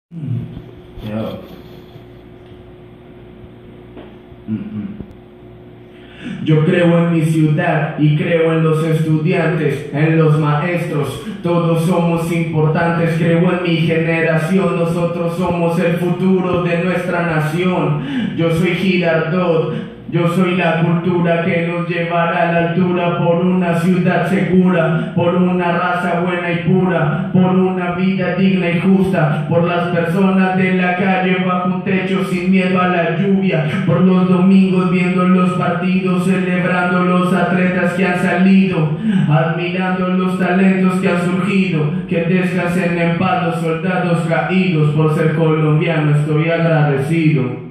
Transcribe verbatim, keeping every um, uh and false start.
Mm. Yeah. Mm-mm. Yo creo en mi ciudad y creo en los estudiantes, en los maestros, todos somos importantes. Creo en mi generación, nosotros somos el futuro de nuestra nación. Yo soy Girardot, yo soy la cultura que nos llevará a la altura, por una ciudad segura, por una raza buena y pura, por una vida digna y justa, por las personas de la calle bajo un techo sin miedo a la lluvia, por los domingos viendo los partidos, celebrando los atletas que han salido, admirando los talentos que han surgido. Que descansen en paz los soldados caídos. Por ser colombiano estoy agradecido.